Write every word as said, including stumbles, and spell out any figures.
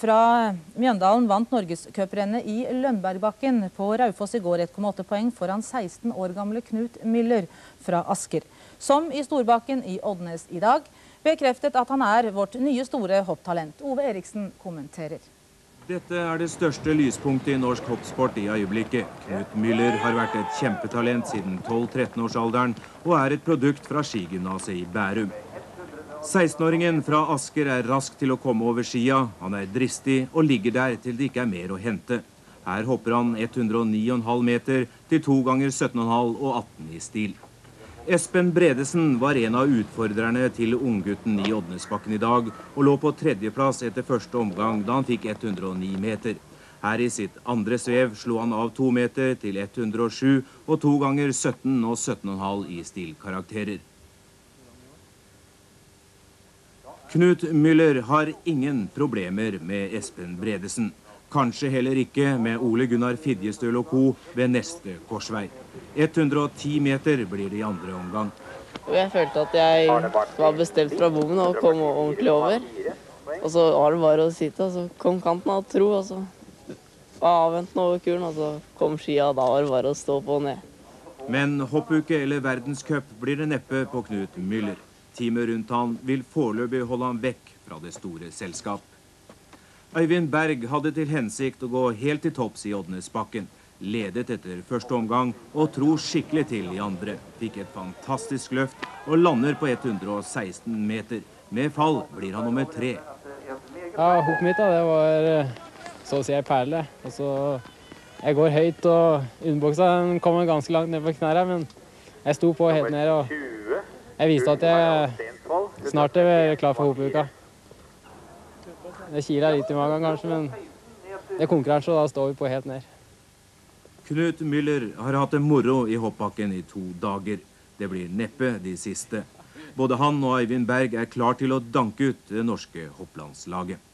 fra Mjøndalen vant Norgescuprennet i Lønbergbakken. På Raufoss i går ett komma åtte poeng foran seksten år gamle Knut Müller fra Asker, som i Storbakken i Oddnes i dag bekreftet at han er vårt nye store hopptalent. Ove Eriksen kommenterer. Dette er det største lyspunktet i norsk hoppsport i øyeblikket. Knut Müller har vært et kjempetalent siden tolv-tretten års alderen og er et produkt fra skigymnaset i Bærum. seksten-åringen fra Asker er rask til å komme over skia. Han er dristig og ligger der til det ikke er mer å hente. Her hopper han ett hundre og ni komma fem meter til to ganger sytten komma fem og atten i stil. Espen Bredesen var en av utfordrerne til unggutten i Oddnesbakken i dag, og lå på tredjeplass etter første omgang da han fikk ett hundre og ni meter. Her i sitt andre svev slo han av to meter til ett hundre og sju og to ganger sytten og sytten komma fem i stilkarakterer. Knut Müller har ingen problemer med Espen Bredesen. Kanskje heller ikke med Ole Gunnar Fidjestøl og co. ved neste korsvei. ett hundre og ti meter blir det i andre omgang. Jeg følte at jeg var bestemt fra bommen og kom ordentlig over. Og så var det bare å sitte, og så kom kanten av tro, og så var avventende over kuren, og så kom skia, og da var det bare å stå på og ned. Men hoppuke eller verdenscup blir det neppe på Knut Müller. Teamet rundt han vil foreløpig holde han vekk fra det store selskap. Øyvind Berg hadde til hensikt å gå helt til topps i Oddnesbakken. Ledet etter første omgang og tror skikkelig til i andre. Fikk et fantastisk løft og lander på ett hundre og seksten meter. Med fall blir han nummer tre. Ja, hoppet mitt da, det var så å si en perle. Og så, jeg går høyt og underbuksa kommer ganske langt ned på knærne, men jeg sto på helt ned og jeg viste at jeg snart er klar for hoppuka. Det kiler litt i magen kanskje, men det konkurrerer så da står vi på helt ned. Knut Müller har hatt en moro i hoppbakken i to dager. Det blir neppe de siste. Både han og Øyvind Berg er klar til å danke ut det norske hopplandslaget.